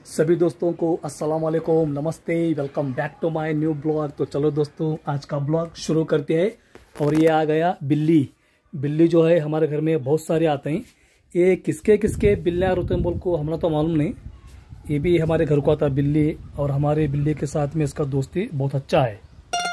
सभी दोस्तों को अस्सलाम वालेकुम, नमस्ते, welcome back to my new blog. तो चलो दोस्तों, आज का ब्लॉग शुरू करते हैं। और ये आ गया बिल्ली जो है हमारे घर में बहुत सारे आते हैं। ये किसके किसके बिल्लियाँ होते हैं बोल को हमें तो मालूम नहीं। ये भी हमारे घर को आता है बिल्ली, और हमारे बिल्ली के साथ में इसका दोस्ती बहुत अच्छा है।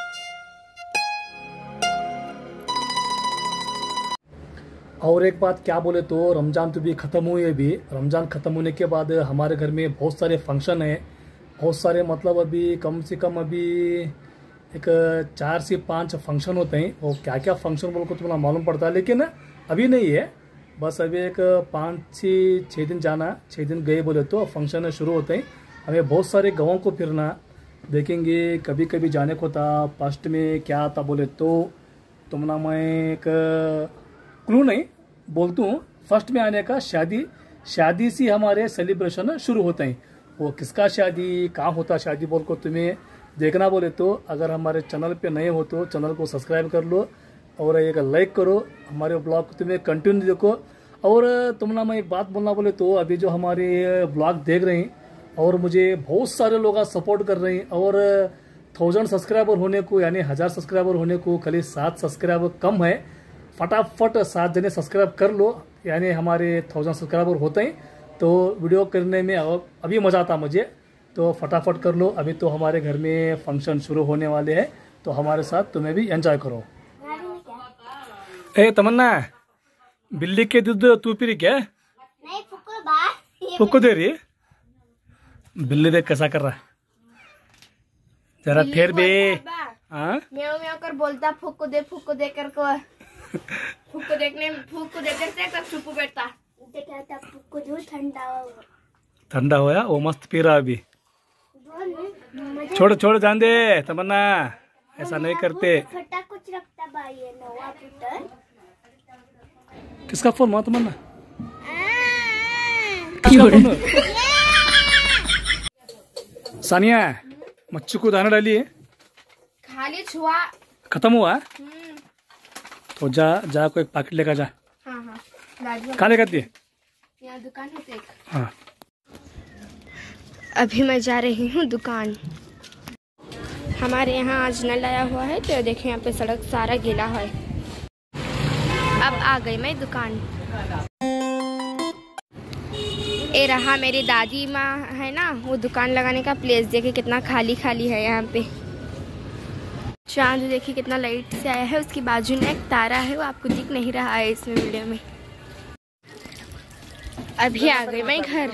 और एक बात क्या बोले तो रमज़ान तो भी ख़त्म हुई है। अभी रमज़ान ख़त्म होने के बाद हमारे घर में बहुत सारे फंक्शन हैं, बहुत सारे, मतलब अभी कम से कम अभी एक 4 से 5 फंक्शन होते हैं। और क्या क्या फंक्शन बोल को तुम्हें मालूम पड़ता है, लेकिन अभी नहीं है। बस अभी एक 5 से 6 दिन जाना, 6 दिन गए बोले तो फंक्शन शुरू होते हैं। हमें बहुत सारे गाँवों को फिरना, देखेंगे। कभी कभी जाने को था। फर्स्ट में क्या था बोले तो तुमना मैं एक क्लू नहीं बोलता हूँ। फर्स्ट में आने का शादी से हमारे सेलिब्रेशन शुरू होते हैं। वो किसका शादी, कहाँ होता शादी बोल को तुम्हें देखना बोले तो अगर हमारे चैनल पे नए हो तो चैनल को सब्सक्राइब कर लो और एक लाइक करो। हमारे ब्लॉग को तुम्हें कंटिन्यू देखो। और तुमना मैं एक बात बोलना बोले तो अभी जो हमारे ब्लॉग देख रहे हैं और मुझे बहुत सारे लोग सपोर्ट कर रहे हैं, और 1000 सब्सक्राइबर होने को, यानी 1000 सब्सक्राइबर होने को खाली 7 सब्सक्राइबर कम है। फटाफट 7 जने सब्सक्राइब कर लो, यानी हमारे 1000 सब्सक्राइबर होते हैं तो वीडियो करने में अभी मज़ा आता मुझे। तो फटाफट कर लो, अभी तो हमारे घर में फंक्शन शुरू होने वाले हैं, तो हमारे साथ तुम्हें भी एंजॉय करो। ए तमन्ना, बिल्ली के दूध तू पी रही क्या? नहीं, फुक्को दे रही। बिल्ली देख कैसा कर रहा है, जरा ठहर बे। म्याऊ म्याऊ कर बोलता, फूक को दे कर को फूक को देखते तब चुप बैठता। फूक को जो ठंडा होया वो मस्त पी रहा अभी। छोड़ जान दे तमन्ना, ऐसा नहीं करते। खट्टा कुछ रखता भाई है नवा पुटर। किसका फोन माँ तमन्ना? सानिया, मच्छी को दाना डाली है, खाली छुआ खत्म हुआ। तो जा कोई पैकेट लेकर जा। हाँ कहाँ लेकर दिए? यहाँ दुकान है एक। हाँ, अभी मैं जा रही हूँ दुकान। हमारे यहाँ आज नल आया हुआ है, तो देखें यहाँ पे सड़क सारा गीला है। अब आ गई मैं दुकान। ये रहा मेरी दादी माँ है ना, वो दुकान लगाने का प्लेस। देखिए कितना खाली है यहाँ पे। चांद देखिए कितना लाइट से आया है। उसकी बाजू में एक तारा है, वो आपको दिख नहीं रहा है इसमें वीडियो में। अभी आ गई मैं घर।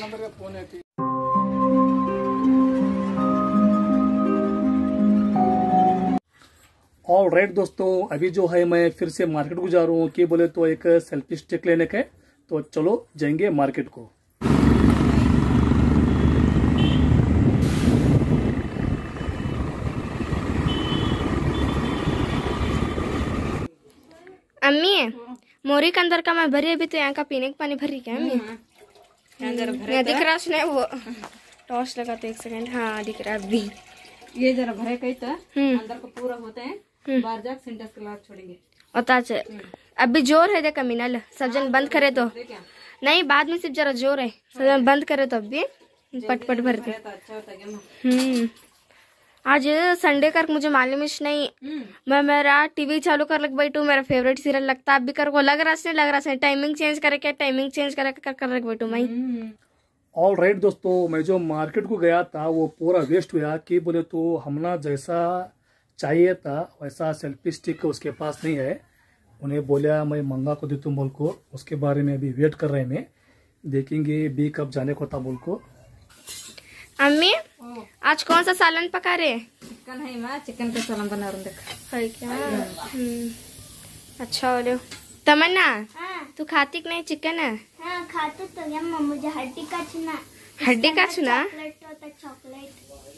ऑल राइट दोस्तों, अभी जो है मैं फिर से मार्केट को जा रहा हूँ। कि बोले तो एक सेल्फी स्टिक लेने का है, तो चलो जाएंगे मार्केट को। अम्मी, मोरी के अंदर का मैं भरी, अभी तो यहाँ का पीने का पानी भरी क्या अम्मी? यहाँ दिख रहा उसने, वो टॉर्च लगा तो 1 सेकंड। हाँ दिख रहा अभी। ये जरा भरे कहीं तो अंदर को पूरा होते हैं, बाहर जाकर सिंटेक्स के लाख छोड़ेंगे। अभी जोर है देखा मिनल, सब जन बंद करे तो नहीं, बाद में सिर्फ जरा जोर है, सब जन बंद करे तो अभी पट भरते। आज संडे कर मुझे मालूम ही नहीं। मैं मेरा टीवी चालू कर लग बैठू, मेरा फेवरेट सीरियल लगता अभी कर को लग रहा से टाइमिंग चेंज करे कर लग बैठू मैं। ऑल राइट दोस्तों, मैं जो मार्केट को गया था वो पूरा वेस्ट हुआ। कि बोले तो हमना जैसा चाहिए था वैसा सेल्फी स्टिक उसके पास नहीं है। उन्हें बोला मैं मंगा को दे तुम बोल को, उसके बारे में अभी वेट कर रहे हैं। मैं देखेंगे भी कब जाने को था बोल को। अम्मी, आज कौन सा सालन पका रहे? चिकन है माँ, चिकन का सालन बना रहा हूँ। है क्या? अच्छा बोलो। तमन्ना, तू खाती कि नहीं चिकन है? हाँ खाते तो यम्मा, मुझे हड्डी का छुना। चॉकलेट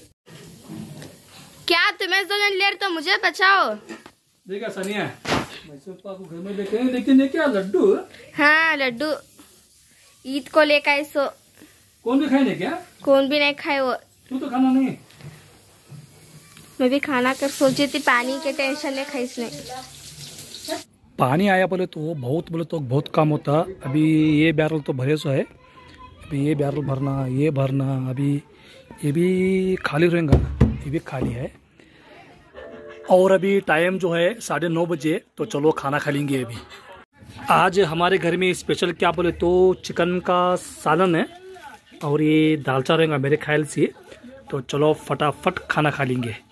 क्या तुम्हें 2 जन ले तो मुझे बचाओ। देखा सानिया, मैसूर पाक को घर में लेके आए, लेकिन ये क्या लड्डू? हाँ लड्डू ईद को लेकर आए। सो कौन भी खाए नहीं क्या? कौन भी नहीं खाए वो। तू तो खाना नहीं? मैं भी खाना कर सोची थी, पानी के टेंशन नहीं खाई इसने। पानी आया बोले तो बहुत कम होता। अभी ये बैरल तो भरे सो है, अभी ये बैरल भरना, ये भरना, अभी ये भी खाली रहेगा ना, ये भी खाली है। और अभी टाइम जो है 9:30 बजे, तो चलो खाना खा लेंगे। अभी आज हमारे घर में स्पेशल क्या बोले तो चिकन का सालन है और ये दाल चावल रहेगा मेरे ख्याल से। तो चलो फटाफट खाना खा लेंगे।